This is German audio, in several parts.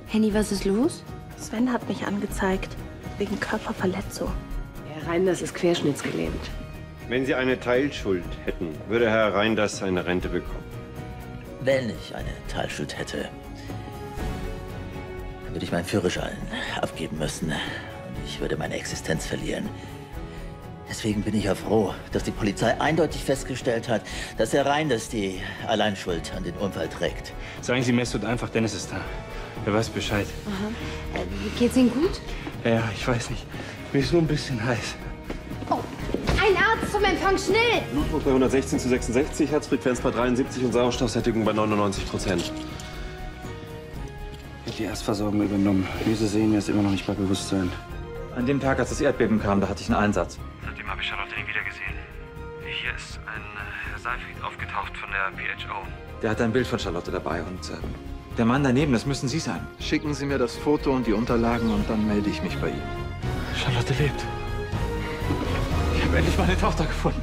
Henny, was ist los? Sven hat mich angezeigt. Wegen Körperverletzung. Herr Reinders ist querschnittsgelähmt. Wenn Sie eine Teilschuld hätten, würde Herr Reinders eine Rente bekommen. Wenn ich eine Teilschuld hätte, würde ich meinen Führerschein abgeben müssen. Und ich würde meine Existenz verlieren. Deswegen bin ich ja froh, dass die Polizei eindeutig festgestellt hat, dass Herr Reinders die Alleinschuld an den Unfall trägt. Sagen Sie Mesut einfach, Dennis ist da. Er weiß Bescheid. Aha. Geht's Ihnen gut? Ja, ich weiß nicht. Mir ist nur ein bisschen heiß. Oh, ein Arzt zum Empfang, schnell! Blutdruck bei 116/66, Herzfrequenz bei 73 und Sauerstoffsättigung bei 99%. Ich habe die Erstversorgung übernommen. Wie Sie sehen, er ist immer noch nicht bei Bewusstsein. An dem Tag, als das Erdbeben kam, da hatte ich einen Einsatz. Seitdem habe ich Charlotte nie wieder gesehen. Hier ist ein Herr Seyfried aufgetaucht von der PHO. Der hat ein Bild von Charlotte dabei und der Mann daneben, das müssen Sie sein. Schicken Sie mir das Foto und die Unterlagen und dann melde ich mich bei Ihnen. Charlotte lebt. Ich habe endlich meine Tochter gefunden.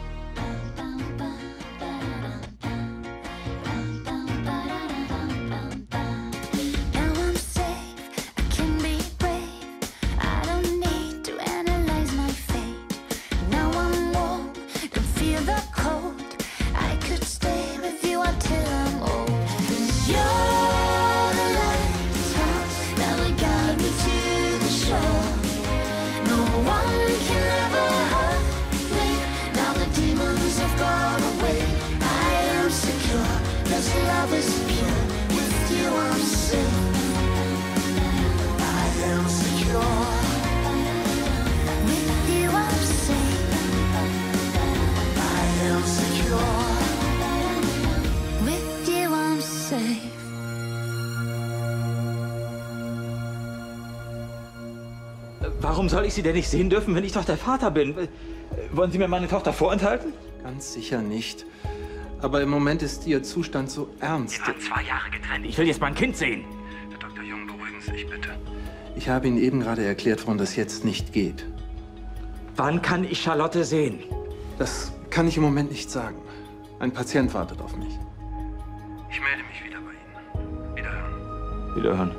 Warum soll ich Sie denn nicht sehen dürfen, wenn ich doch der Vater bin? Wollen Sie mir meine Tochter vorenthalten? Ganz sicher nicht. Aber im Moment ist Ihr Zustand so ernst. Wir waren 2 Jahre getrennt. Ich will jetzt mein Kind sehen. Herr Dr. Jung, beruhigen Sie sich bitte. Ich habe Ihnen eben gerade erklärt, warum das jetzt nicht geht. Wann kann ich Charlotte sehen? Das kann ich im Moment nicht sagen. Ein Patient wartet auf mich. Ich melde mich wieder bei Ihnen. Wiederhören. Wiederhören.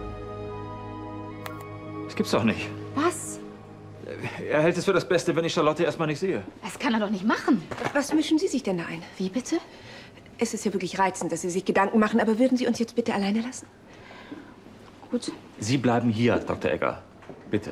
Das gibt's doch nicht. Was? Er hält es für das Beste, wenn ich Charlotte erstmal nicht sehe. Das kann er doch nicht machen. Was mischen Sie sich denn da ein? Wie bitte? Es ist ja wirklich reizend, dass Sie sich Gedanken machen, aber würden Sie uns jetzt bitte alleine lassen? Gut. Sie bleiben hier, Dr. Egger. Bitte.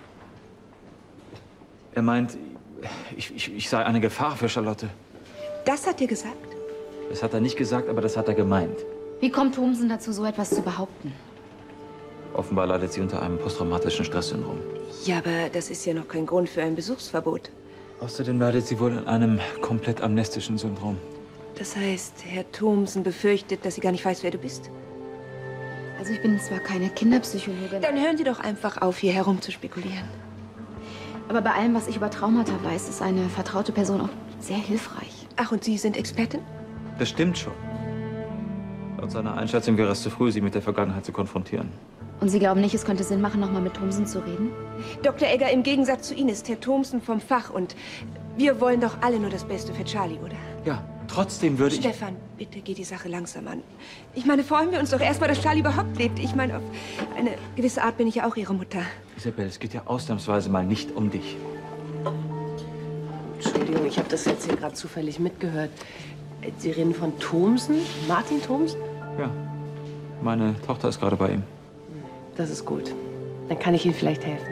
Er meint, ich sei eine Gefahr für Charlotte. Das hat er gesagt? Das hat er nicht gesagt, aber das hat er gemeint. Wie kommt Thomsen dazu, so etwas zu behaupten? Offenbar leidet sie unter einem posttraumatischen Stresssyndrom. Ja, aber das ist ja noch kein Grund für ein Besuchsverbot. Außerdem leidet sie wohl an einem komplett amnestischen Syndrom. Das heißt, Herr Thomsen befürchtet, dass sie gar nicht weiß, wer du bist? Also ich bin zwar keine Kinderpsychologin. Dann hören Sie doch einfach auf, hier herum zu spekulieren. Aber bei allem, was ich über Traumata weiß, ist eine vertraute Person auch sehr hilfreich. Ach, und Sie sind Expertin? Das stimmt schon. Laut seiner Einschätzung wäre es zu früh, sie mit der Vergangenheit zu konfrontieren. Und Sie glauben nicht, es könnte Sinn machen, noch mal mit Thomsen zu reden? Dr. Egger, im Gegensatz zu Ihnen ist Herr Thomsen vom Fach und wir wollen doch alle nur das Beste für Charlie, oder? Ja, trotzdem würde ich... Stefan, bitte geh die Sache langsam an. Ich meine, freuen wir uns doch erstmal, dass Charlie überhaupt lebt. Ich meine, auf eine gewisse Art bin ich ja auch Ihre Mutter. Isabel, es geht ja ausnahmsweise mal nicht um dich. Entschuldigung, ich habe das jetzt hier gerade zufällig mitgehört. Sie reden von Thomsen? Martin Thomsen? Ja, meine Tochter ist gerade bei ihm. Das ist gut. Dann kann ich Ihnen vielleicht helfen.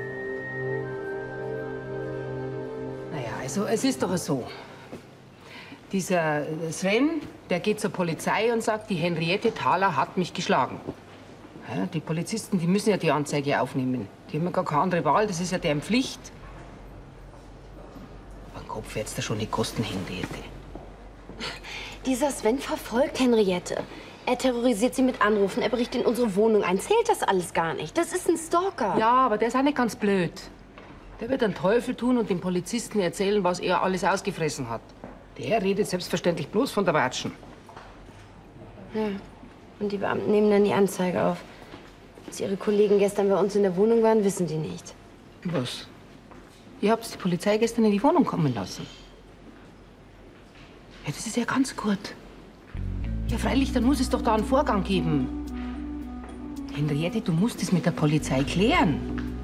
Naja, also es ist doch so. Dieser Sven, der geht zur Polizei und sagt, die Henriette Thaler hat mich geschlagen. Ja, die Polizisten, die müssen ja die Anzeige aufnehmen. Die haben ja gar keine andere Wahl, das ist ja deren Pflicht. Mein Kopf wird's da schon nicht kosten, Henriette. Dieser Sven verfolgt Henriette. Er terrorisiert sie mit Anrufen, er bricht in unsere Wohnung ein. Zählt das alles gar nicht? Das ist ein Stalker. Ja, aber der ist auch nicht ganz blöd. Der wird einen Teufel tun und den Polizisten erzählen, was er alles ausgefressen hat. Der redet selbstverständlich bloß von der Watschen. Ja, und die Beamten nehmen dann die Anzeige auf. Als Ihre Kollegen gestern bei uns in der Wohnung waren, wissen die nicht. Was? Ihr habt die Polizei gestern in die Wohnung kommen lassen? Ja, das ist ja ganz gut. Ja, freilich, dann muss es doch da einen Vorgang geben. Henriette, du musst es mit der Polizei klären.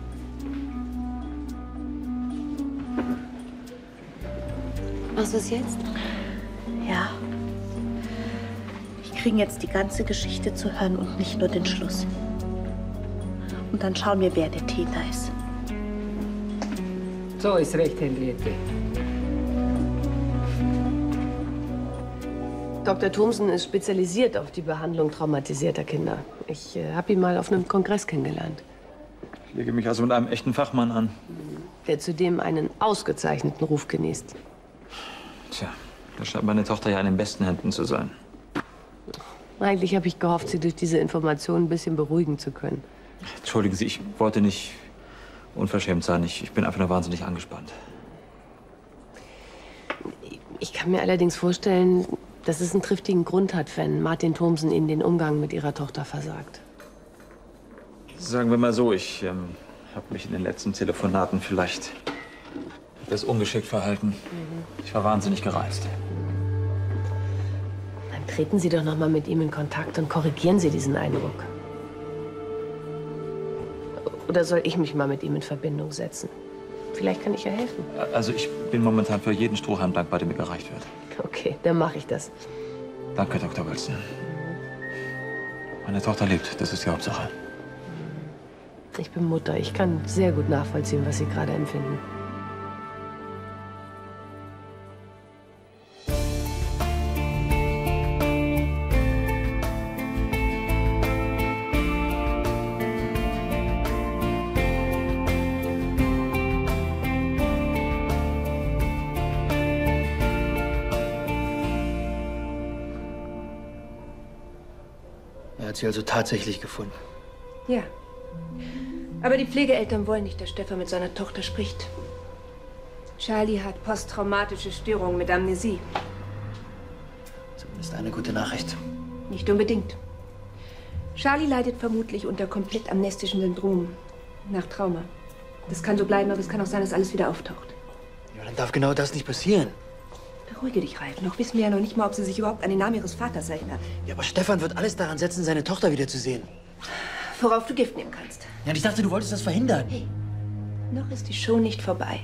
Was ist jetzt? Ja. Wir kriegen jetzt die ganze Geschichte zu hören und nicht nur den Schluss. Und dann schauen wir, wer der Täter ist. So ist recht, Henriette. Dr. Thomsen ist spezialisiert auf die Behandlung traumatisierter Kinder. Ich habe ihn mal auf einem Kongress kennengelernt. Ich lege mich also mit einem echten Fachmann an. Der zudem einen ausgezeichneten Ruf genießt. Tja, da scheint meine Tochter ja in den besten Händen zu sein. Eigentlich habe ich gehofft, Sie durch diese Informationen ein bisschen beruhigen zu können. Entschuldigen Sie, ich wollte nicht unverschämt sein. Ich bin einfach nur wahnsinnig angespannt. Ich kann mir allerdings vorstellen, dass es einen triftigen Grund hat, wenn Martin Thomsen Ihnen den Umgang mit Ihrer Tochter versagt. Sagen wir mal so, ich habe mich in den letzten Telefonaten vielleicht etwas ungeschickt verhalten. Ich war wahnsinnig gereizt. Dann treten Sie doch noch mal mit ihm in Kontakt und korrigieren Sie diesen Eindruck. Oder soll ich mich mal mit ihm in Verbindung setzen? Vielleicht kann ich ja helfen. Also ich bin momentan für jeden Strohhalm dankbar, der mir gereicht wird. Okay, dann mache ich das. Danke, Dr. Wilson. Meine Tochter lebt, das ist die Hauptsache. Ich bin Mutter. Ich kann sehr gut nachvollziehen, was Sie gerade empfinden. Er hat sie also tatsächlich gefunden. Ja. Aber die Pflegeeltern wollen nicht, dass Stefan mit seiner Tochter spricht. Charlie hat posttraumatische Störungen mit Amnesie. Zumindest eine gute Nachricht. Nicht unbedingt. Charlie leidet vermutlich unter komplett amnestischem Syndrom nach Trauma. Das kann so bleiben, aber es kann auch sein, dass alles wieder auftaucht. Ja, dann darf genau das nicht passieren. Beruhige dich, Ralf. Noch wissen wir ja noch nicht mal, ob sie sich überhaupt an den Namen ihres Vaters erinnert. Ja, aber Stefan wird alles daran setzen, seine Tochter wiederzusehen. Worauf du Gift nehmen kannst. Ja, und ich dachte, du wolltest das verhindern. Hey, noch ist die Show nicht vorbei.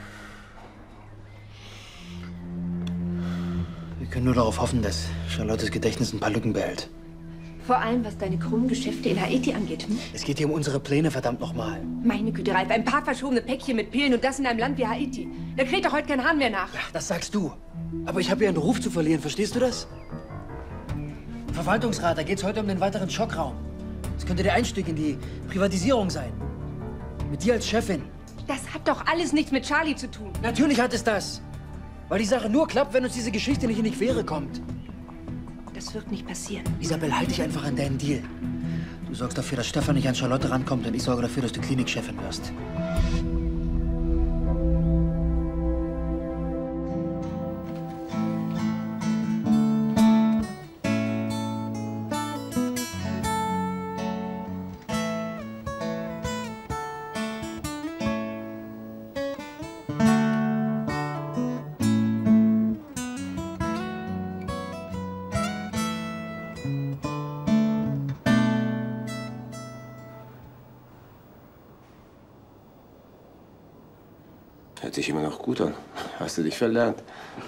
Wir können nur darauf hoffen, dass Charlottes Gedächtnis ein paar Lücken behält. Vor allem, was deine krummen Geschäfte in Haiti angeht. Hm? Es geht hier um unsere Pläne, verdammt nochmal. Meine Güte, Ralf, ein paar verschobene Päckchen mit Pillen und das in einem Land wie Haiti. Da kräht doch heute kein Hahn mehr nach. Ja, das sagst du. Aber ich habe hier einen Ruf zu verlieren, verstehst du das? Verwaltungsrat, da geht's heute um den weiteren Schockraum. Das könnte der Einstieg in die Privatisierung sein. Mit dir als Chefin. Das hat doch alles nichts mit Charlie zu tun. Natürlich hat es das. Weil die Sache nur klappt, wenn uns diese Geschichte nicht in die Quere kommt. Das wird nicht passieren. Isabel, halt dich einfach an deinen Deal. Du sorgst dafür, dass Stefan nicht an Charlotte rankommt und ich sorge dafür, dass du Klinikchefin wirst. Hört sich immer noch gut an. Hast du dich verlernt?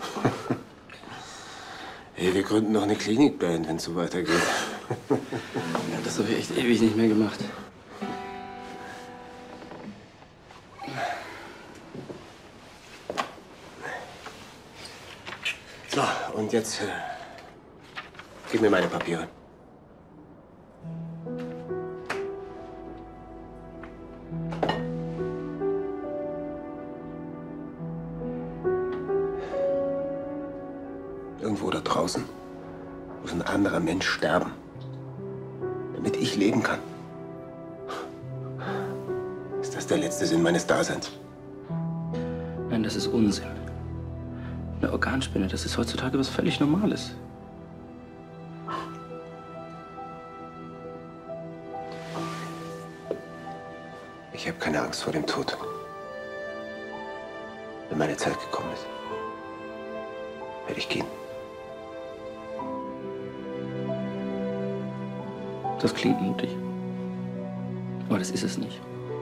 Hey, wir gründen noch eine Klinikband, wenn es so weitergeht. Ja, das habe ich echt ewig nicht mehr gemacht. So, und jetzt gib mir meine Papiere. Irgendwo da draußen muss ein anderer Mensch sterben, damit ich leben kann. Ist das der letzte Sinn meines Daseins? Nein, das ist Unsinn. Eine Organspende, das ist heutzutage was völlig Normales. Ich habe keine Angst vor dem Tod. Wenn meine Zeit gekommen ist, werde ich gehen. Das klingt mutig. Aber das ist es nicht.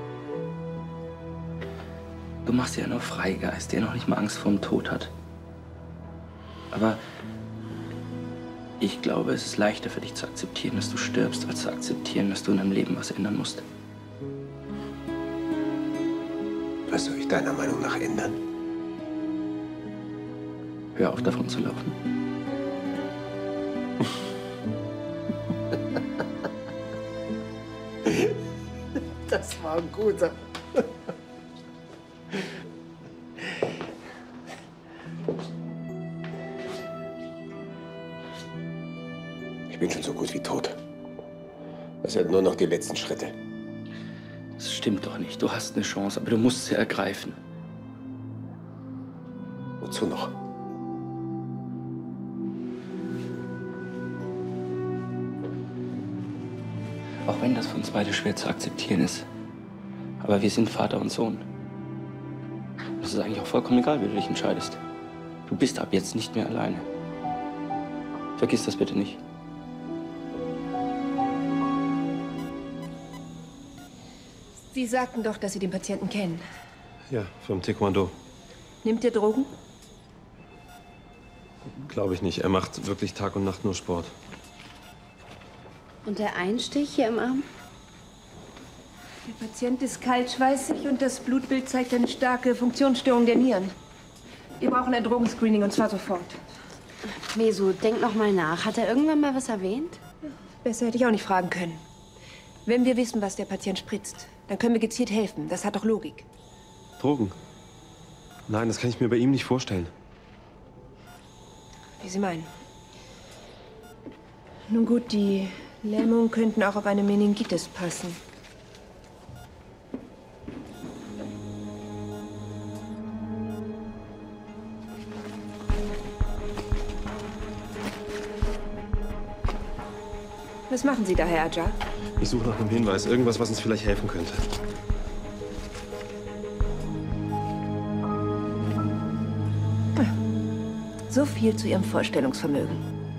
Du machst ja nur Freigeist, der noch nicht mal Angst vor dem Tod hat. Aber ich glaube, es ist leichter für dich zu akzeptieren, dass du stirbst, als zu akzeptieren, dass du in deinem Leben was ändern musst. Was soll ich deiner Meinung nach ändern? Hör auf, davon zu laufen. Das war ein guter. Ich bin schon so gut wie tot. Das sind nur noch die letzten Schritte. Das stimmt doch nicht. Du hast eine Chance, aber du musst sie ergreifen. Wozu noch? Auch wenn das für uns beide schwer zu akzeptieren ist. Aber wir sind Vater und Sohn. Es ist eigentlich auch vollkommen egal, wie du dich entscheidest. Du bist ab jetzt nicht mehr alleine. Vergiss das bitte nicht. Sie sagten doch, dass Sie den Patienten kennen. Ja, vom Taekwondo. Nimmt er Drogen? Glaube ich nicht. Er macht wirklich Tag und Nacht nur Sport. Und der Einstich hier im Arm? Der Patient ist kaltschweißig und das Blutbild zeigt eine starke Funktionsstörung der Nieren. Wir brauchen ein Drogenscreening und zwar sofort. Mesu, denk noch mal nach. Hat er irgendwann mal was erwähnt? Besser hätte ich auch nicht fragen können. Wenn wir wissen, was der Patient spritzt, dann können wir gezielt helfen. Das hat doch Logik. Drogen? Nein, das kann ich mir bei ihm nicht vorstellen. Wie Sie meinen. Nun gut, die Lähmungen könnten auch auf eine Meningitis passen. Was machen Sie da, Herr Ajar? Ich suche nach einem Hinweis. Irgendwas, was uns vielleicht helfen könnte. So viel zu Ihrem Vorstellungsvermögen.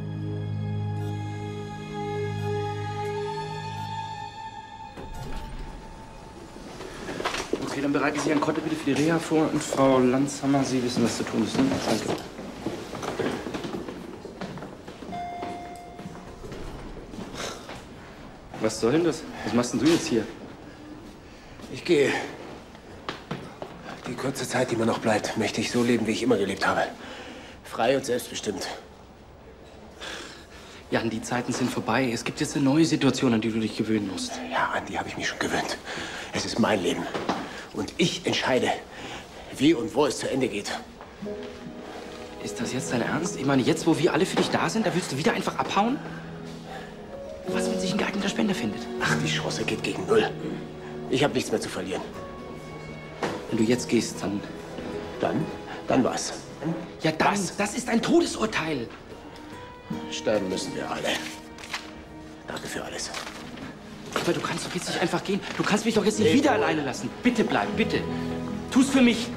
Okay, dann bereiten Sie Ihren Konto bitte für die Reha vor. Und Frau Landshammer, Sie wissen, was zu tun ist, ne? Danke. Was soll denn das? Was machst denn du jetzt hier? Ich gehe. Die kurze Zeit, die mir noch bleibt, möchte ich so leben, wie ich immer gelebt habe. Frei und selbstbestimmt. Jan, die Zeiten sind vorbei. Es gibt jetzt eine neue Situation, an die du dich gewöhnen musst. Ja, an die habe ich mich schon gewöhnt. Es ist mein Leben. Und ich entscheide, wie und wo es zu Ende geht. Ist das jetzt dein Ernst? Ich meine, jetzt, wo wir alle für dich da sind, da willst du wieder einfach abhauen? Was, wenn sich ein geeigneter Spender findet? Ach, die Chance geht gegen 0. Ich habe nichts mehr zu verlieren. Wenn du jetzt gehst, dann... Dann was? Ja, das ist ein Todesurteil. Sterben müssen wir alle. Danke für alles. Aber du kannst doch jetzt nicht einfach gehen. Du kannst mich doch jetzt nicht wieder alleine lassen. Bitte bleib, bitte. Tu's für mich.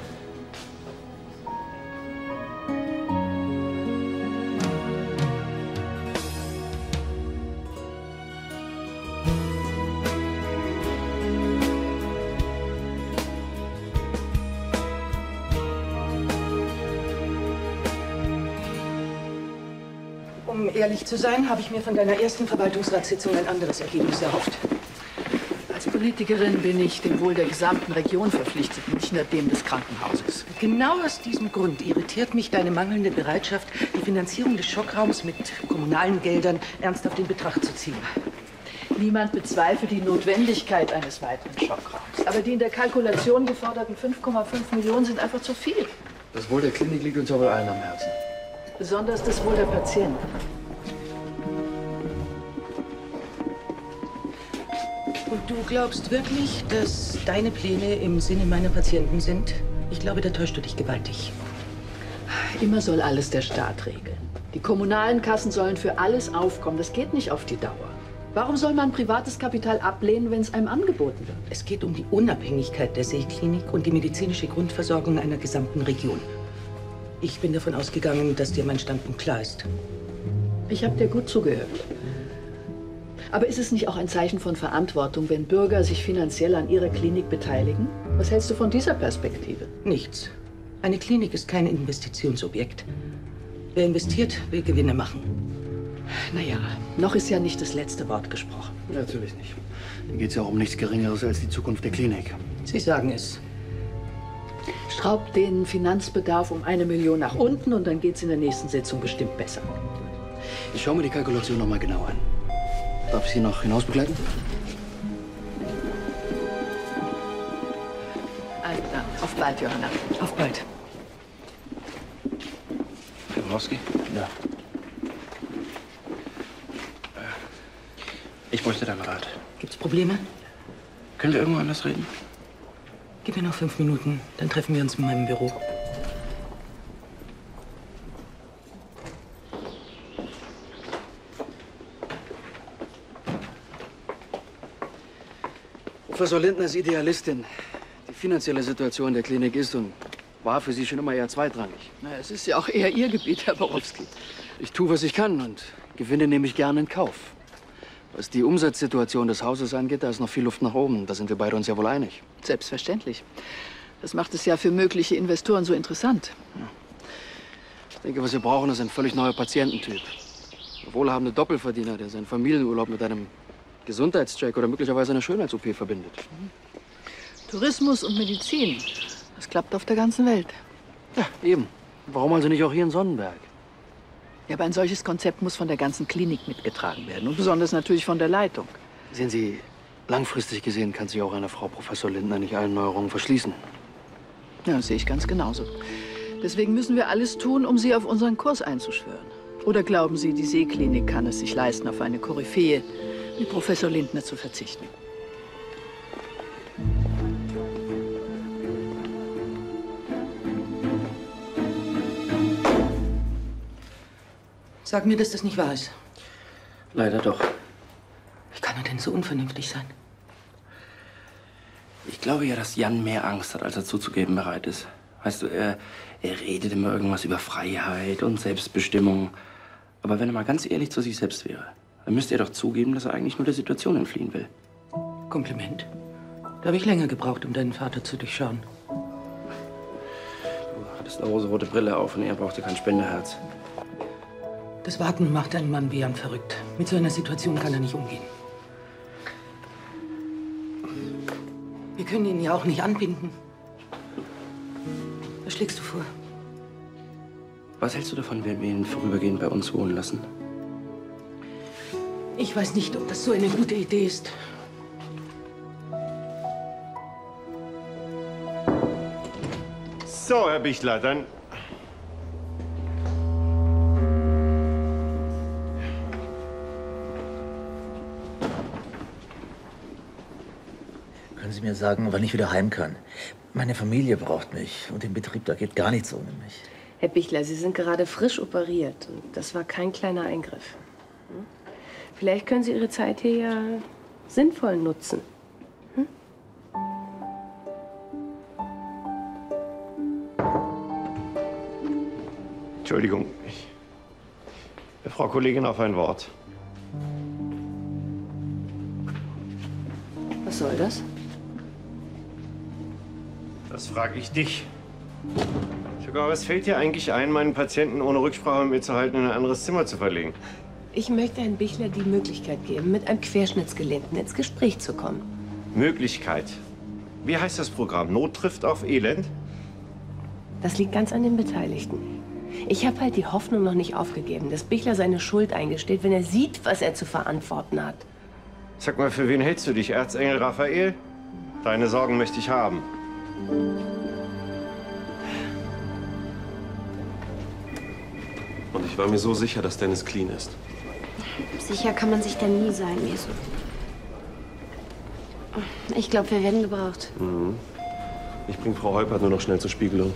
Um ehrlich zu sein, habe ich mir von deiner ersten Verwaltungsratssitzung ein anderes Ergebnis erhofft. Als Politikerin bin ich dem Wohl der gesamten Region verpflichtet, nicht nur dem des Krankenhauses. Genau aus diesem Grund irritiert mich deine mangelnde Bereitschaft, die Finanzierung des Schockraums mit kommunalen Geldern ernsthaft in Betracht zu ziehen. Niemand bezweifelt die Notwendigkeit eines weiteren Schockraums. Aber die in der Kalkulation geforderten 5,5 Millionen sind einfach zu viel. Das Wohl der Klinik liegt uns ja wohl allen am Herzen. Besonders das Wohl der Patienten. Und du glaubst wirklich, dass deine Pläne im Sinne meiner Patienten sind? Ich glaube, da täuschst du dich gewaltig. Immer soll alles der Staat regeln. Die kommunalen Kassen sollen für alles aufkommen. Das geht nicht auf die Dauer. Warum soll man privates Kapital ablehnen, wenn es einem angeboten wird? Es geht um die Unabhängigkeit der Seeklinik und die medizinische Grundversorgung einer gesamten Region. Ich bin davon ausgegangen, dass dir mein Standpunkt klar ist. Ich habe dir gut zugehört. Aber ist es nicht auch ein Zeichen von Verantwortung, wenn Bürger sich finanziell an ihrer Klinik beteiligen? Was hältst du von dieser Perspektive? Nichts. Eine Klinik ist kein Investitionsobjekt. Wer investiert, will Gewinne machen. Naja, noch ist ja nicht das letzte Wort gesprochen. Natürlich nicht. Hier geht es ja auch um nichts Geringeres als die Zukunft der Klinik. Sie sagen es. Schraubt den Finanzbedarf um 1 Million nach unten und dann geht's in der nächsten Sitzung bestimmt besser. Ich schaue mir die Kalkulation noch mal genau an. Darf ich Sie noch hinaus begleiten? Also, auf bald, Johanna. Auf bald. Herr Borowski? Ja. Ich bräuchte deinen Rat. Gibt's Probleme? Können wir irgendwo anders reden? Gib mir noch 5 Minuten, dann treffen wir uns in meinem Büro. Professor Lindner ist Idealistin. Die finanzielle Situation der Klinik ist und war für sie schon immer eher zweitrangig. Na, es ist ja auch eher Ihr Gebiet, Herr Borowski. Ich tue, was ich kann und Gewinne nehme ich gerne in Kauf. Was die Umsatzsituation des Hauses angeht, da ist noch viel Luft nach oben. Da sind wir beide uns ja wohl einig. Selbstverständlich. Das macht es ja für mögliche Investoren so interessant. Ich denke, was wir brauchen, ist ein völlig neuer Patiententyp. Der wohlhabende Doppelverdiener, der seinen Familienurlaub mit einem Gesundheitscheck oder möglicherweise einer Schönheits-OP verbindet. Tourismus und Medizin, das klappt auf der ganzen Welt. Ja, eben. Warum also nicht auch hier in Sonnenberg? Ja, aber ein solches Konzept muss von der ganzen Klinik mitgetragen werden. Und besonders natürlich von der Leitung. Sehen Sie, langfristig gesehen kann sich auch eine Frau Professor Lindner nicht allen Neuerungen verschließen. Ja, das sehe ich ganz genauso. Deswegen müssen wir alles tun, um sie auf unseren Kurs einzuschwören. Oder glauben Sie, die Seeklinik kann es sich leisten, auf eine Koryphäe wie Professor Lindner zu verzichten? Sag mir, dass das nicht wahr ist. Leider doch. Wie kann er denn so unvernünftig sein? Ich glaube ja, dass Jan mehr Angst hat, als er zuzugeben bereit ist. Weißt du, er redet immer irgendwas über Freiheit und Selbstbestimmung. Aber wenn er mal ganz ehrlich zu sich selbst wäre, dann müsste er doch zugeben, dass er eigentlich nur der Situation entfliehen will. Kompliment. Da habe ich länger gebraucht, um deinen Vater zu durchschauen. Du hattest eine rosarote Brille auf und er brauchte kein Spenderherz. Das Warten macht einen Mann wie Jan verrückt. Mit so einer Situation kann er nicht umgehen. Wir können ihn ja auch nicht anbinden. Was schlägst du vor? Was hältst du davon, wenn wir ihn vorübergehend bei uns wohnen lassen? Ich weiß nicht, ob das so eine gute Idee ist. So, Herr Bichler, dann... Können Sie mir sagen, wann ich wieder heim kann? Meine Familie braucht mich und im Betrieb, da geht gar nichts ohne mich. Herr Bichler, Sie sind gerade frisch operiert. Und das war kein kleiner Eingriff. Hm? Vielleicht können Sie Ihre Zeit hier ja sinnvoll nutzen. Hm? Entschuldigung, Frau Kollegin, auf ein Wort. Was soll das? Das frage ich dich. Sogar, was fällt dir eigentlich ein, meinen Patienten ohne Rücksprache mit mir zu halten, in ein anderes Zimmer zu verlegen? Ich möchte Herrn Bichler die Möglichkeit geben, mit einem Querschnittsgelähmten ins Gespräch zu kommen. Möglichkeit? Wie heißt das Programm? Not trifft auf Elend? Das liegt ganz an den Beteiligten. Ich habe halt die Hoffnung noch nicht aufgegeben, dass Bichler seine Schuld eingesteht, wenn er sieht, was er zu verantworten hat. Sag mal, für wen hältst du dich, Erzengel Raphael? Deine Sorgen möchte ich haben. Und ich war mir so sicher, dass Dennis clean ist. Sicher kann man sich da nie sein, Jesu. Ich glaube, wir werden gebraucht. Mhm. Ich bringe Frau Holpert nur noch schnell zur Spiegelung.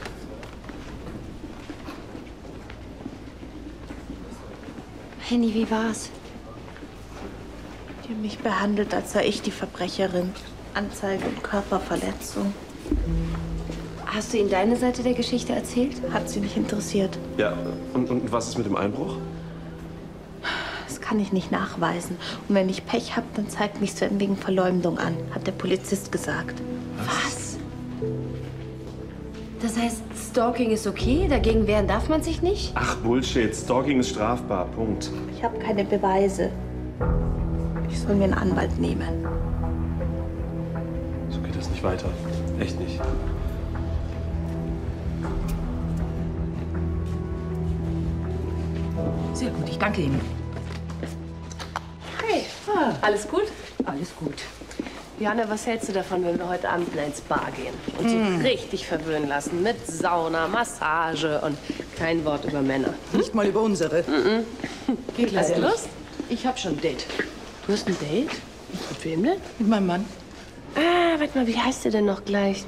Henny, wie war's? Die haben mich behandelt, als sei ich die Verbrecherin. Anzeige und Körperverletzung. Hast du ihnen deine Seite der Geschichte erzählt? Hat sie nicht interessiert. Ja, und was ist mit dem Einbruch? Es kann ich nicht nachweisen. Und wenn ich Pech habe, dann zeigt mich Sven wegen Verleumdung an, hat der Polizist gesagt. Was? Das heißt, Stalking ist okay? Dagegen wehren darf man sich nicht? Ach, Bullshit. Stalking ist strafbar. Punkt. Ich habe keine Beweise. Ich soll mir einen Anwalt nehmen. So geht das nicht weiter. Echt nicht. Sehr gut, ich danke Ihnen. Hey, alles gut? Alles gut. Jana, was hältst du davon, wenn wir heute Abend ins Bar gehen? Und so richtig verwöhnen lassen mit Sauna, Massage und kein Wort über Männer. Nicht mal über unsere. Geht Hast du leider Lust? nicht. Ich habe schon ein Date. Du hast ein Date? Mit wem denn? Mit meinem Mann. Ah, warte mal, wie heißt der denn noch gleich?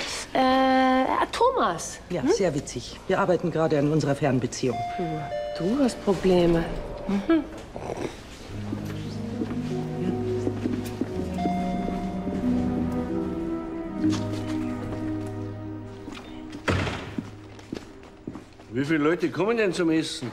Thomas. Ja, sehr witzig. Wir arbeiten gerade an unserer Fernbeziehung. Du hast Probleme. Wie viele Leute kommen denn zum Essen?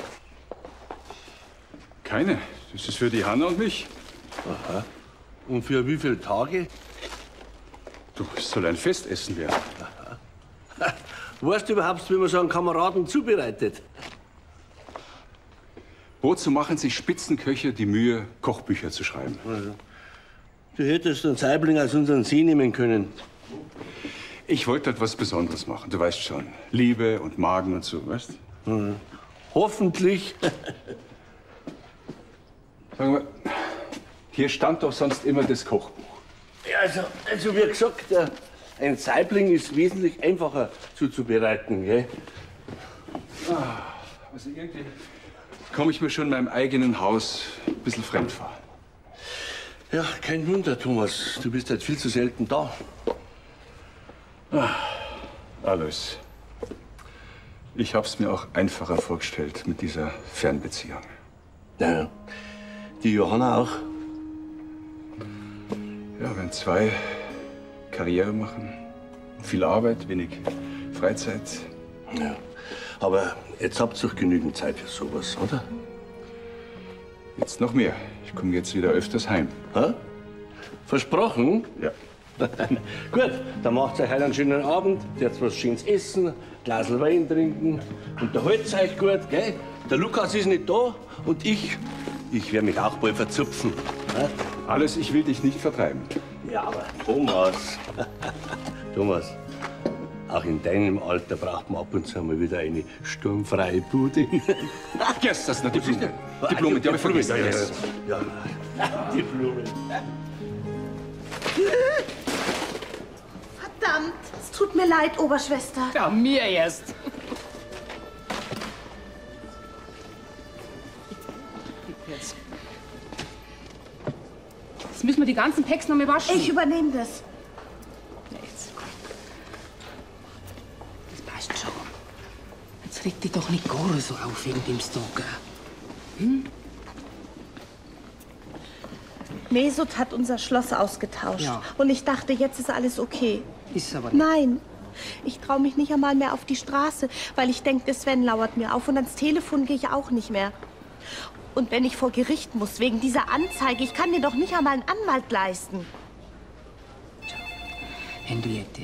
Keine. Das ist für die Hanna und mich. Aha. Und für wie viele Tage? Du, es soll ein Festessen werden. Aha. Weißt du überhaupt, wie man so einen Kameraden zubereitet? Wozu machen sich Spitzenköche die Mühe, Kochbücher zu schreiben? Also, du hättest einen Saibling als unseren See nehmen können. Ich wollte etwas Besonderes machen, du weißt schon. Liebe und Magen und so, weißt du? Mhm. Hoffentlich. Sag mal, hier stand doch sonst immer das Kochbuch. Ja, also wie gesagt, ein Saibling ist wesentlich einfacher zuzubereiten, gell? Also irgendwie komme ich mir schon in meinem eigenen Haus ein bisschen fremd vor. Ja, kein Wunder, Thomas. Du bist halt viel zu selten da. Alles. Ich hab's mir auch einfacher vorgestellt mit dieser Fernbeziehung. Ja, die Johanna auch. Ja, wenn zwei Karriere machen, viel Arbeit, wenig Freizeit. Ja, aber jetzt habt ihr doch genügend Zeit für sowas, oder? Jetzt noch mehr. Ich komme jetzt wieder öfters heim. Ha? Versprochen? Ja. Gut, dann macht euch heute einen schönen Abend, jetzt was Schönes essen, ein Glas Wein trinken, unterhaltet euch gut, gell? Der Lukas ist nicht da und ich werde mich auch bald verzupfen. Ja? Alles, ich will dich nicht vertreiben. Ja, aber Thomas, Thomas, auch in deinem Alter braucht man ab und zu mal wieder eine sturmfreie Bude. Yes, das ist eine die Blume. Die Blume, die habe ich vergessen. Yes. Ja, die Blume. Verdammt, es tut mir leid, Oberschwester. Ja, mir erst. Jetzt müssen wir die ganzen Packs noch mal waschen. Ich übernehme das. Das passt schon. Jetzt reg dich doch nicht gar so auf wegen dem Stalker. Hm? Mesut hat unser Schloss ausgetauscht. Ja. Und ich dachte, jetzt ist alles okay. Ist aber nicht. Nein. Ich traue mich nicht einmal mehr auf die Straße, weil ich denke, der Sven lauert mir auf. Und ans Telefon gehe ich auch nicht mehr. Und wenn ich vor Gericht muss, wegen dieser Anzeige, ich kann mir doch nicht einmal einen Anwalt leisten. Henriette.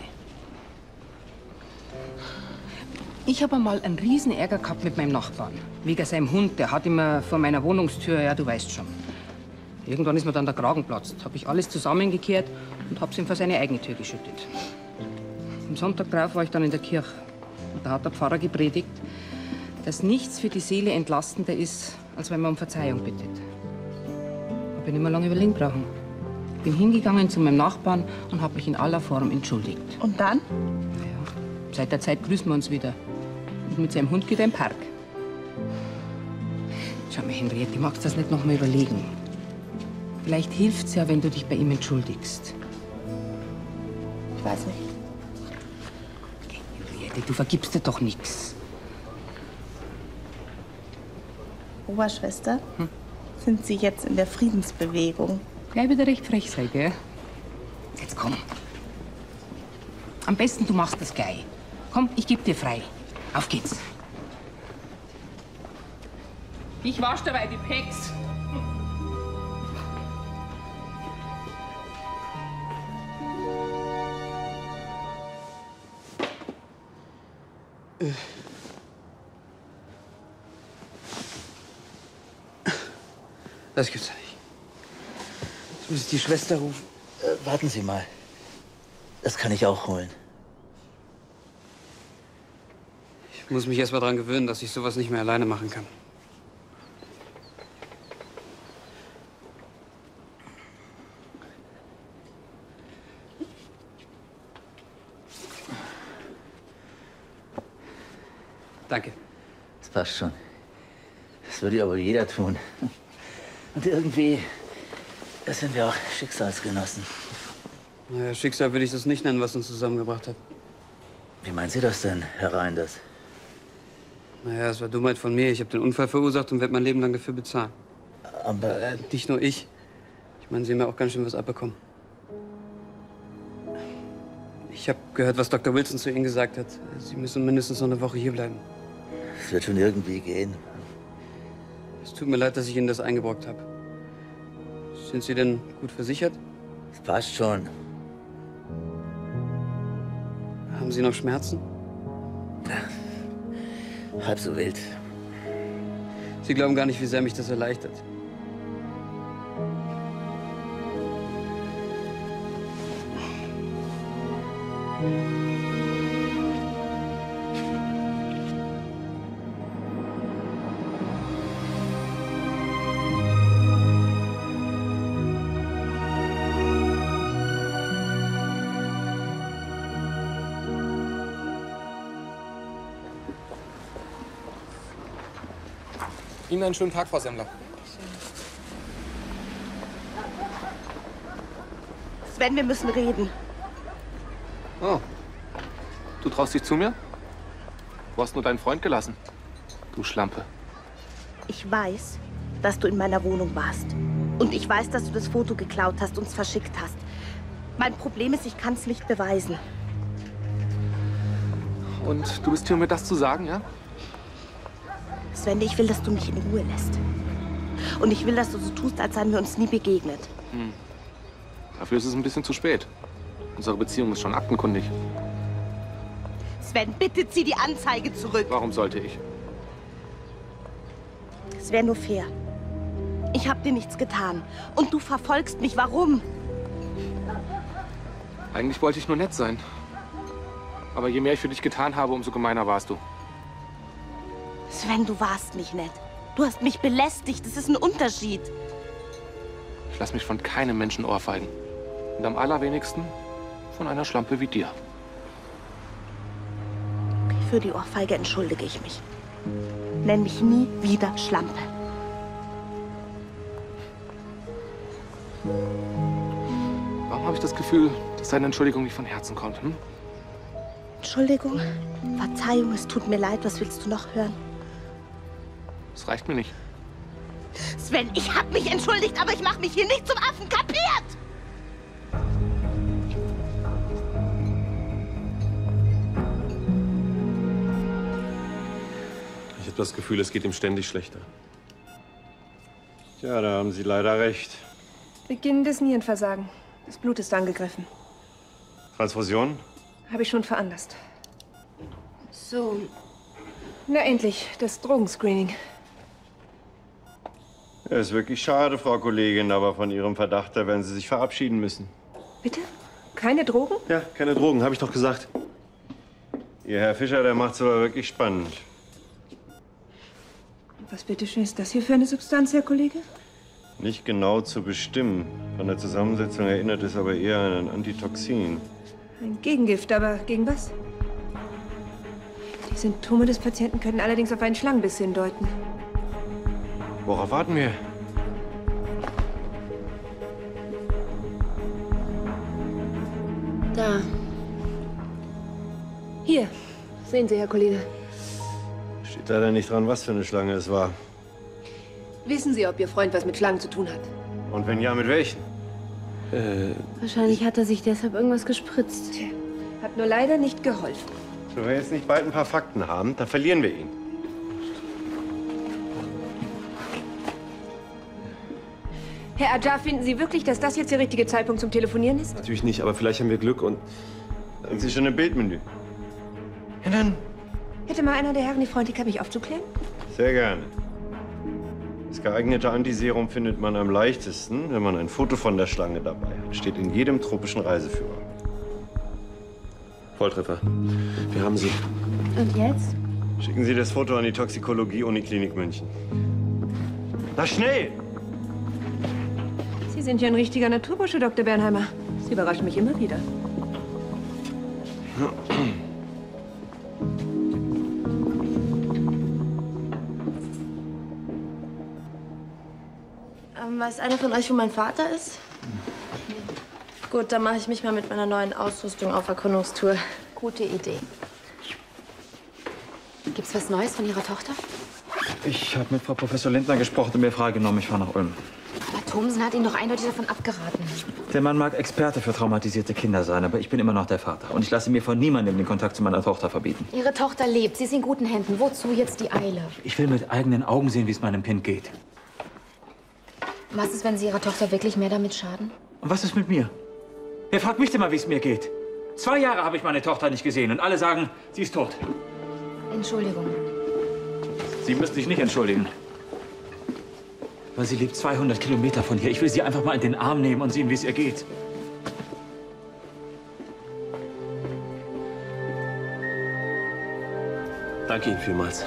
Ich habe einmal einen riesen Ärger gehabt mit meinem Nachbarn. Wegen seinem Hund. Der hat immer vor meiner Wohnungstür, ja, du weißt schon. Irgendwann ist mir dann der Kragen geplatzt. Habe ich alles zusammengekehrt und habe es ihm vor seine eigene Tür geschüttet. Am Sonntag drauf war ich dann in der Kirche. Und da hat der Pfarrer gepredigt, dass nichts für die Seele entlastender ist, als wenn man um Verzeihung bittet. Habe ich nicht mehr lange überlegen brauchen. Ich bin hingegangen zu meinem Nachbarn und habe mich in aller Form entschuldigt. Und dann? Naja, seit der Zeit grüßen wir uns wieder. Und mit seinem Hund geht er im Park. Schau mal, Henriette, du magst das nicht noch mal überlegen. Vielleicht hilft's ja, wenn du dich bei ihm entschuldigst. Ich weiß nicht. Henriette, du vergibst dir doch nichts. Oberschwester, sind Sie jetzt in der Friedensbewegung? Gleich wieder recht frech sei, gell? Jetzt komm. Am besten, du machst das gleich. Komm, ich geb dir frei. Auf geht's. Ich wasch dabei die Packs. Das gibt's ja nicht. Jetzt muss ich die Schwester rufen. Warten Sie mal. Das kann ich auch holen. Ich muss mich erst mal dran gewöhnen, dass ich sowas nicht mehr alleine machen kann. Danke. Das passt schon. Das würde ja wohl jeder tun. Und irgendwie sind wir auch Schicksalsgenossen. Naja, Schicksal würde ich das nicht nennen, was uns zusammengebracht hat. Wie meinen Sie das denn, Herr Reinders? Naja, es war Dummheit von mir. Ich habe den Unfall verursacht und werde mein Leben lang dafür bezahlen. Aber nicht nur ich. Ich meine, Sie haben ja auch ganz schön was abbekommen. Ich habe gehört, was Dr. Wilson zu Ihnen gesagt hat. Sie müssen mindestens noch eine Woche hier bleiben. Es wird schon irgendwie gehen. Es tut mir leid, dass ich Ihnen das eingebrockt habe. Sind Sie denn gut versichert? Es passt schon. Haben Sie noch Schmerzen? Halb so wild. Sie glauben gar nicht, wie sehr mich das erleichtert. Ihnen einen schönen Tag, Frau Semmler. Sven, wir müssen reden. Oh. Du traust dich zu mir? Du hast nur deinen Freund gelassen. Du Schlampe. Ich weiß, dass du in meiner Wohnung warst. Und ich weiß, dass du das Foto geklaut hast und es verschickt hast. Mein Problem ist, ich kann es nicht beweisen. Und du bist hier, um mir das zu sagen, ja? Sven, ich will, dass du mich in Ruhe lässt. Und ich will, dass du so tust, als seien wir uns nie begegnet. Dafür ist es ein bisschen zu spät. Unsere Beziehung ist schon aktenkundig. Sven, bitte zieh die Anzeige zurück. Warum sollte ich? Es wäre nur fair. Ich habe dir nichts getan. Und du verfolgst mich. Warum? Eigentlich wollte ich nur nett sein. Aber je mehr ich für dich getan habe, umso gemeiner warst du. Sven, du warst nicht nett. Du hast mich belästigt. Das ist ein Unterschied. Ich lass mich von keinem Menschen ohrfeigen. Und am allerwenigsten von einer Schlampe wie dir. Für die Ohrfeige entschuldige ich mich. Nenn mich nie wieder Schlampe. Warum habe ich das Gefühl, dass deine Entschuldigung nicht von Herzen kommt? Hm? Entschuldigung, Verzeihung, es tut mir leid. Was willst du noch hören? Das reicht mir nicht. Sven, ich habe mich entschuldigt, aber ich mache mich hier nicht zum Affen. Kapiert? Ich habe das Gefühl, es geht ihm ständig schlechter. Ja, da haben Sie leider recht. Beginnendes Nierenversagen. Das Blut ist angegriffen. Transfusion? Habe ich schon veranlasst. So. Na endlich, das Drogenscreening. Ja, ist wirklich schade, Frau Kollegin, aber von Ihrem Verdacht, da werden Sie sich verabschieden müssen. Bitte? Keine Drogen? Ja, keine Drogen, habe ich doch gesagt. Ihr Herr Fischer, der macht's aber wirklich spannend. Was bitteschön ist das hier für eine Substanz, Herr Kollege? Nicht genau zu bestimmen. Von der Zusammensetzung erinnert es aber eher an ein Antitoxin. Ein Gegengift, aber gegen was? Die Symptome des Patienten können allerdings auf einen Schlangenbiss hindeuten. Worauf warten wir? Da. Hier, sehen Sie, Herr Kollege. Steht leider nicht dran, was für eine Schlange es war. Wissen Sie, ob Ihr Freund was mit Schlangen zu tun hat? Und wenn ja, mit welchen? Wahrscheinlich hat er sich deshalb irgendwas gespritzt. Tja, hat nur leider nicht geholfen. Wenn wir jetzt nicht bald ein paar Fakten haben, dann verlieren wir ihn. Herr Ajar, finden Sie wirklich, dass das jetzt der richtige Zeitpunkt zum Telefonieren ist? Natürlich nicht, aber vielleicht haben wir Glück und... Sind Sie schon im Bildmenü? Ja, dann Hätte mal einer der Herren die Freundlichkeit, mich aufzuklären? Sehr gerne. Das geeignete Antiserum findet man am leichtesten, wenn man ein Foto von der Schlange dabei hat. Steht in jedem tropischen Reiseführer. Volltreffer. Wir haben sie. Und jetzt? Schicken Sie das Foto an die Toxikologie-Uniklinik München. Na schnell! Sie sind ja ein richtiger Naturbursche, Dr. Bernheimer. Sie überraschen mich immer wieder. Weiß einer von euch, wo mein Vater ist? Gut, dann mache ich mich mal mit meiner neuen Ausrüstung auf Erkundungstour. Gute Idee. Gibt's was Neues von Ihrer Tochter? Ich habe mit Frau Professor Lindner gesprochen und mir freigenommen, ich fahre nach Ulm. Aber Thomsen hat ihn doch eindeutig davon abgeraten. Der Mann mag Experte für traumatisierte Kinder sein, aber ich bin immer noch der Vater. Und ich lasse mir von niemandem den Kontakt zu meiner Tochter verbieten. Ihre Tochter lebt. Sie ist in guten Händen. Wozu jetzt die Eile? Ich will mit eigenen Augen sehen, wie es meinem Kind geht. Was ist, wenn Sie Ihrer Tochter wirklich mehr damit schaden? Und was ist mit mir? Wer fragt mich denn mal, wie es mir geht? 2 Jahre habe ich meine Tochter nicht gesehen und alle sagen, sie ist tot. Entschuldigung. Sie müssen sich nicht entschuldigen. Weil sie lebt 200 Kilometer von hier. Ich will sie einfach mal in den Arm nehmen und sehen, wie es ihr geht. Danke Ihnen vielmals.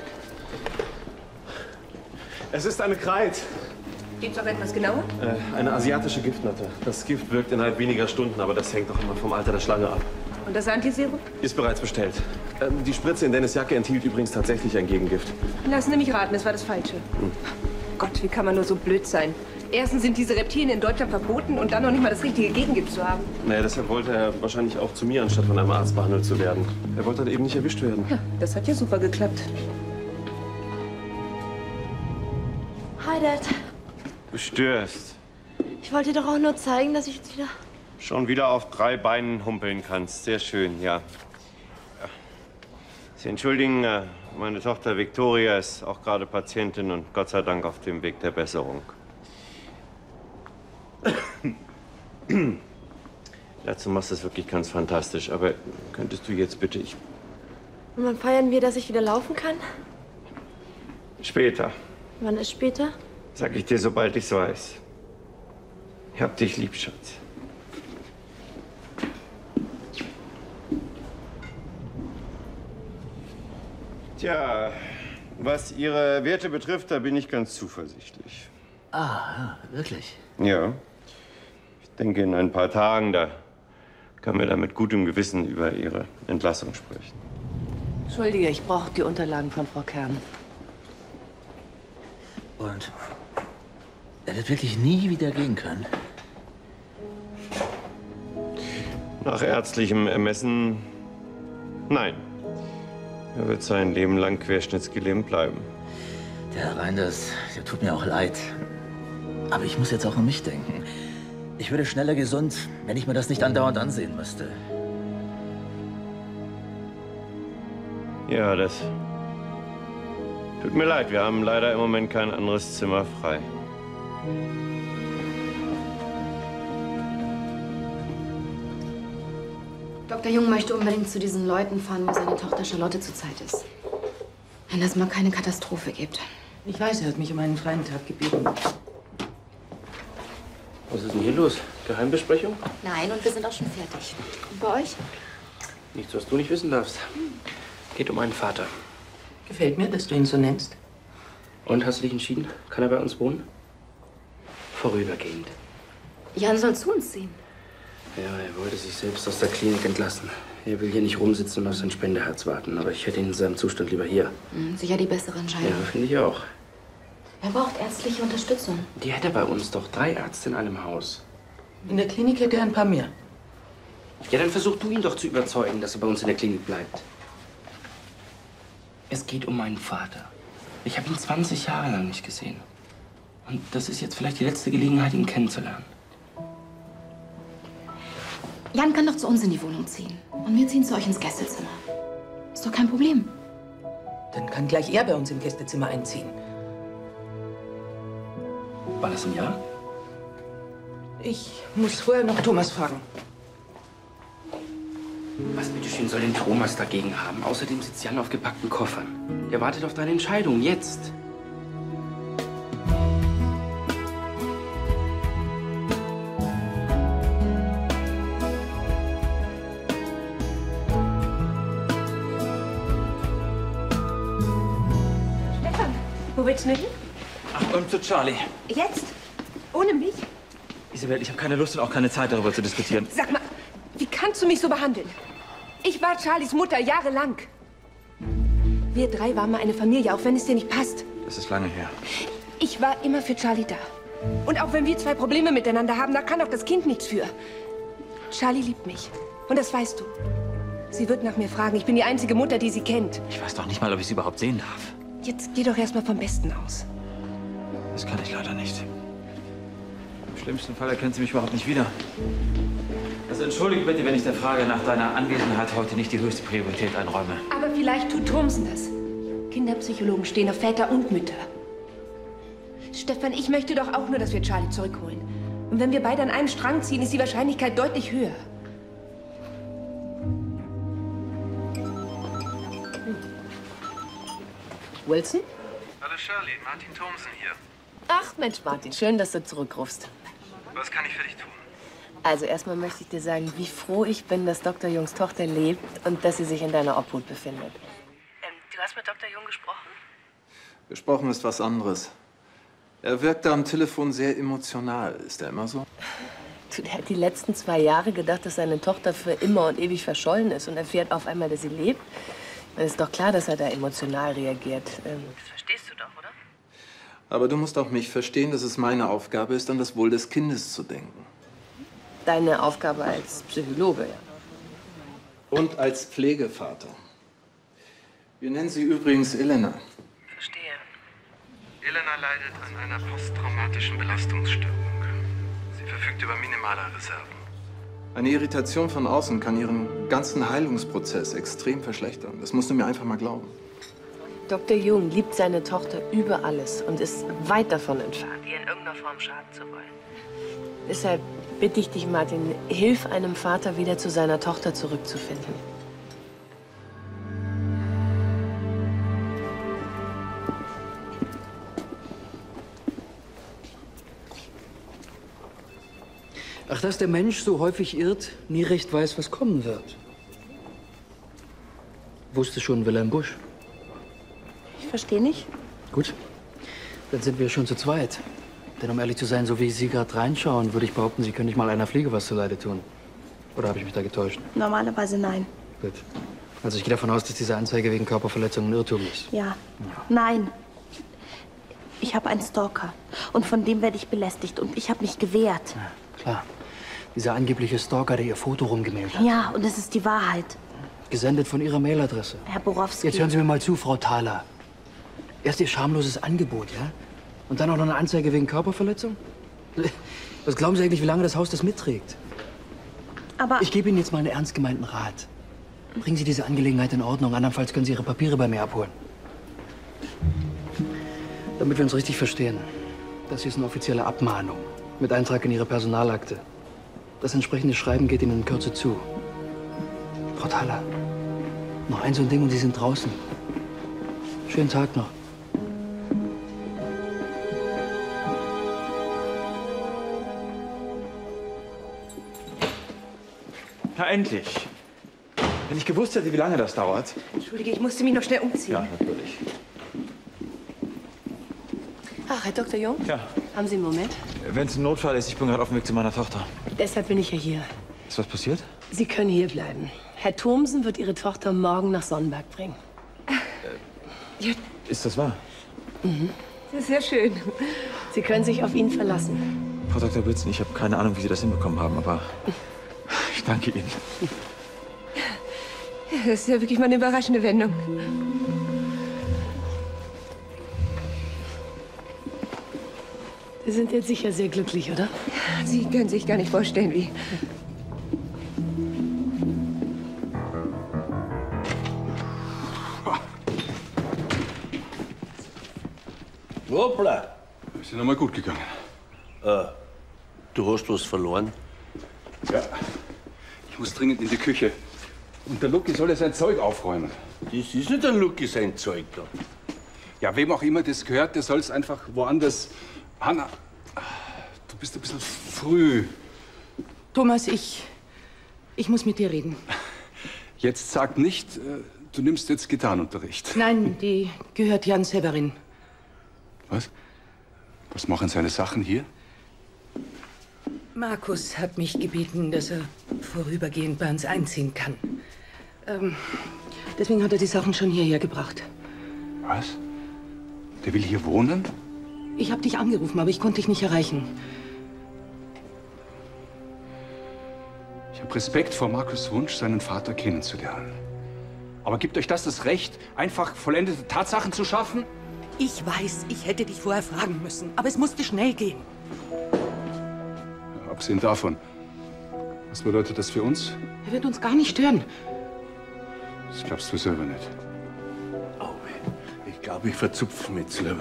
Es ist eine Kreit. Geht's auch etwas genauer? Eine asiatische Giftnatte. Das Gift wirkt innerhalb weniger Stunden, aber das hängt doch immer vom Alter der Schlange ab. Und das Antiserum? Ist bereits bestellt. Die Spritze in Dennis Jacke enthielt übrigens tatsächlich ein Gegengift. Lassen Sie mich raten, es war das Falsche. Gott, wie kann man nur so blöd sein? Erstens sind diese Reptilien in Deutschland verboten und dann noch nicht mal das richtige Gegengift zu haben. Naja, deshalb wollte er wahrscheinlich auch zu mir, anstatt von einem Arzt behandelt zu werden. Er wollte halt eben nicht erwischt werden. Ja, das hat ja super geklappt. Hi, Dad. Du störst. Ich wollte dir doch auch nur zeigen, dass ich jetzt wieder... Schon wieder auf 3 Beinen humpeln kannst. Sehr schön, ja. Sie entschuldigen, meine Tochter Victoria ist auch gerade Patientin und Gott sei Dank auf dem Weg der Besserung. Dazu machst du es wirklich ganz fantastisch. Aber könntest du jetzt bitte... Und wann feiern wir, dass ich wieder laufen kann? Später. Wann ist später? Sag ich dir, sobald ich's weiß. Ich hab dich lieb, Schatz. Tja, was Ihre Werte betrifft, da bin ich ganz zuversichtlich. Ah, wirklich? Ja. Ich denke, in ein paar Tagen, da können wir da mit gutem Gewissen über Ihre Entlassung sprechen. Entschuldige, ich brauche die Unterlagen von Frau Kern. Und er wird wirklich nie wieder gehen können? Nach ärztlichem Ermessen, nein. Er wird sein Leben lang querschnittsgelähmt bleiben. Der Herr Reinders, der tut mir auch leid. Aber ich muss jetzt auch an mich denken. Ich würde schneller gesund, wenn ich mir das nicht andauernd ansehen müsste. Ja, das tut mir leid. Wir haben leider im Moment kein anderes Zimmer frei. Dr. Jung möchte unbedingt zu diesen Leuten fahren, wo seine Tochter Charlotte zurzeit ist. Wenn das mal keine Katastrophe gibt. Ich weiß, er hat mich um einen freien Tag gebeten. Was ist denn hier los? Geheimbesprechung? Nein, und wir sind auch schon fertig. Und bei euch? Nichts, was du nicht wissen darfst. Geht um meinen Vater. Gefällt mir, dass du ihn so nennst. Und, hast du dich entschieden? Kann er bei uns wohnen? Vorübergehend. Jan soll zu uns ziehen. Ja, er wollte sich selbst aus der Klinik entlassen. Er will hier nicht rumsitzen und auf sein Spendeherz warten. Aber ich hätte ihn in seinem Zustand lieber hier. Sicher die bessere Entscheidung. Ja, finde ich auch. Er braucht ärztliche Unterstützung. Die hätte er bei uns doch 3 Ärzte in einem Haus. In der Klinik hätte er ein paar mehr. Ja, dann versuch du ihn doch zu überzeugen, dass er bei uns in der Klinik bleibt. Es geht um meinen Vater. Ich habe ihn 20 Jahre lang nicht gesehen. Und das ist jetzt vielleicht die letzte Gelegenheit, ihn kennenzulernen. Jan kann doch zu uns in die Wohnung ziehen. Und wir ziehen zu euch ins Gästezimmer. Ist doch kein Problem. Dann kann gleich er bei uns im Gästezimmer einziehen. War das ein Ja? Ich muss vorher noch Thomas fragen. Was bitteschön soll denn Thomas dagegen haben? Außerdem sitzt Jan auf gepackten Koffern. Er wartet auf deine Entscheidung, jetzt. Stefan, wo willst du hin? Ach, zu Charlie. Jetzt? Ohne mich? Isabel, ich habe keine Lust und auch keine Zeit, darüber zu diskutieren. Sag mal, wie kannst du mich so behandeln? Ich war Charlies Mutter jahrelang. Wir drei waren mal eine Familie, auch wenn es dir nicht passt. Das ist lange her. Ich war immer für Charlie da. Und auch wenn wir zwei Probleme miteinander haben, da kann auch das Kind nichts für. Charlie liebt mich. Und das weißt du. Sie wird nach mir fragen. Ich bin die einzige Mutter, die sie kennt. Ich weiß doch nicht mal, ob ich sie überhaupt sehen darf. Jetzt geh doch erst mal vom Besten aus. Das kann ich leider nicht. Im schlimmsten Fall erkennt sie mich überhaupt nicht wieder. Also entschuldige bitte, wenn ich der Frage nach deiner Anwesenheit heute nicht die höchste Priorität einräume. Aber vielleicht tut Thomsen das. Kinderpsychologen stehen auf Väter und Mütter. Stefan, ich möchte doch auch nur, dass wir Charlie zurückholen. Und wenn wir beide an einem Strang ziehen, ist die Wahrscheinlichkeit deutlich höher. Wilson? Hallo Shirley, Martin Thomsen hier. Ach Mensch, Martin, schön, dass du zurückrufst. Was kann ich für dich tun? Also erstmal möchte ich dir sagen, wie froh ich bin, dass Dr. Jungs Tochter lebt und dass sie sich in deiner Obhut befindet. Du hast mit Dr. Jung gesprochen? Gesprochen ist was anderes. Er wirkte am Telefon sehr emotional. Ist er immer so? Du, der hat die letzten 2 Jahre gedacht, dass seine Tochter für immer und ewig verschollen ist und erfährt auf einmal, dass sie lebt. Dann ist doch klar, dass er da emotional reagiert. Das verstehst du doch, oder? Aber du musst auch mich verstehen, dass es meine Aufgabe ist, an das Wohl des Kindes zu denken. Deine Aufgabe als Psychologe, ja. Und als Pflegevater. Wir nennen sie übrigens Elena. Verstehe. Elena leidet an einer posttraumatischen Belastungsstörung. Sie verfügt über minimale Reserven. Eine Irritation von außen kann ihren ganzen Heilungsprozess extrem verschlechtern. Das musst du mir einfach mal glauben. Dr. Jung liebt seine Tochter über alles und ist weit davon entfernt, ihr in irgendeiner Form schaden zu wollen. Deshalb bitte ich dich, Martin, hilf einem Vater, wieder zu seiner Tochter zurückzufinden. Ach, dass der Mensch so häufig irrt, nie recht weiß, was kommen wird. Wusste schon Wilhelm Busch. Ich verstehe nicht. Gut, dann sind wir schon zu zweit. Denn um ehrlich zu sein, so wie Sie gerade reinschauen, würde ich behaupten, Sie können nicht mal einer Fliege was zuleide tun. Oder habe ich mich da getäuscht? Normalerweise nein. Gut. Also ich gehe davon aus, dass diese Anzeige wegen Körperverletzung ein Irrtum ist. Ja. Nein. Ich habe einen Stalker. Und von dem werde ich belästigt. Und ich habe mich gewehrt. Ja, klar. Dieser angebliche Stalker, der Ihr Foto rumgemailt hat. Ja, und es ist die Wahrheit. Gesendet von Ihrer Mailadresse. Herr Borowski. Jetzt hören Sie mir mal zu, Frau Thaler. Erst Ihr schamloses Angebot, ja? Und dann auch noch eine Anzeige wegen Körperverletzung? Was glauben Sie eigentlich, wie lange das Haus das mitträgt? Aber ich gebe Ihnen jetzt mal einen ernst gemeinten Rat. Bringen Sie diese Angelegenheit in Ordnung, andernfalls können Sie Ihre Papiere bei mir abholen. Damit wir uns richtig verstehen. Das hier ist eine offizielle Abmahnung mit Eintrag in Ihre Personalakte. Das entsprechende Schreiben geht Ihnen in Kürze zu. Frau Thaler, noch ein so ein Ding und Sie sind draußen. Schönen Tag noch. Na, endlich. Wenn ich gewusst hätte, wie lange das dauert. Entschuldige, ich musste mich noch schnell umziehen. Ja, natürlich. Ach, Herr Dr. Jung? Ja. Haben Sie einen Moment? Wenn es ein Notfall ist, ich bin gerade auf dem Weg zu meiner Tochter. Deshalb bin ich ja hier. Ist was passiert? Sie können hier bleiben. Herr Thomsen wird Ihre Tochter morgen nach Sonnenberg bringen. Ja. Ist das wahr? Mhm. Das ist sehr schön. Sie können sich auf ihn verlassen. Frau Dr. Wilson, ich habe keine Ahnung, wie Sie das hinbekommen haben, aber ich danke Ihnen. Das ist ja wirklich mal eine überraschende Wendung. Sie sind jetzt sicher sehr glücklich, oder? Sie können sich gar nicht vorstellen, wie. Hoppla. Ist ja noch mal gut gegangen. Du hast was verloren? Ja. Ich muss dringend in die Küche. Und der Lucky soll ja sein Zeug aufräumen. Das ist nicht der Lucky sein Zeug da. Ja, wem auch immer das gehört, der soll es einfach woanders... Hanna, du bist ein bisschen früh. Thomas, ich muss mit dir reden. Jetzt sag nicht, du nimmst jetzt Gitarrenunterricht. Nein, die gehört Jan Severin. Was? Was machen seine Sachen hier? Markus hat mich gebeten, dass er vorübergehend bei uns einziehen kann. Deswegen hat er die Sachen schon hierher gebracht. Was? Der will hier wohnen? Ich habe dich angerufen, aber ich konnte dich nicht erreichen. Ich habe Respekt vor Markus' Wunsch, seinen Vater kennenzulernen. Aber gibt euch das Recht, einfach vollendete Tatsachen zu schaffen? Ich weiß, ich hätte dich vorher fragen müssen, aber es musste schnell gehen. Ja, abgesehen davon, was bedeutet das für uns? Er wird uns gar nicht stören. Das glaubst du selber nicht. Ich glaube, ich verzupfe mich selber.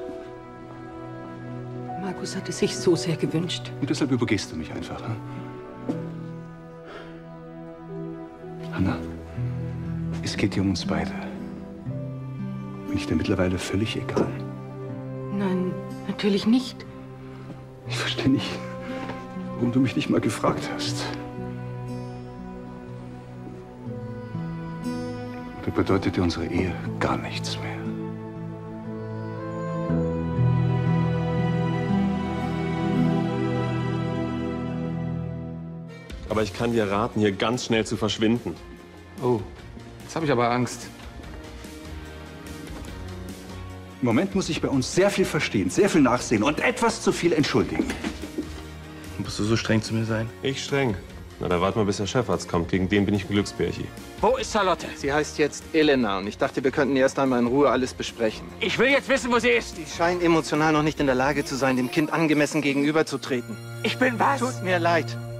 Markus hat es sich so sehr gewünscht. Und deshalb übergehst du mich einfach, hm? Hanna, es geht hier um uns beide. Bin ich dir mittlerweile völlig egal? Nein, natürlich nicht. Ich verstehe nicht, warum du mich nicht mal gefragt hast. Oder bedeutet dir unsere Ehe gar nichts mehr? Aber ich kann dir raten, hier ganz schnell zu verschwinden. Oh, jetzt habe ich aber Angst. Im Moment muss ich bei uns sehr viel verstehen, sehr viel nachsehen und etwas zu viel entschuldigen. Musst du so streng zu mir sein? Ich streng? Na, da warten wir, bis der Chefarzt kommt. Gegen den bin ich ein Glücksbärchi. Wo ist Charlotte? Sie heißt jetzt Elena und ich dachte, wir könnten erst einmal in Ruhe alles besprechen. Ich will jetzt wissen, wo sie ist. Sie scheint emotional noch nicht in der Lage zu sein, dem Kind angemessen gegenüberzutreten. Ich bin was? Tut mir leid.